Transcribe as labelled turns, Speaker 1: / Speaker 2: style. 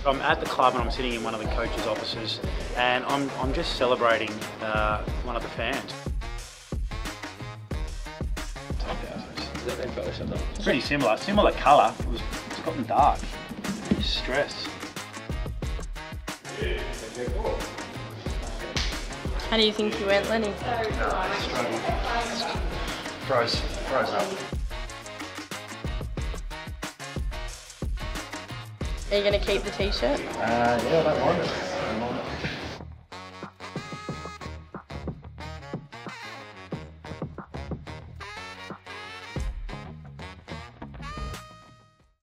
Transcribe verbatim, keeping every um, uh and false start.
Speaker 1: I'm at the club and I'm sitting in one of the coaches' offices, and I'm, I'm just celebrating uh, one of the fans. It's pretty similar, similar colour. It was, it's gotten dark. Stress.
Speaker 2: How do you think you went, Lenny?
Speaker 1: No, struggled. Froze, froze up.
Speaker 2: Are you going to keep the t-shirt?
Speaker 1: Uh, yeah, I don't mind it.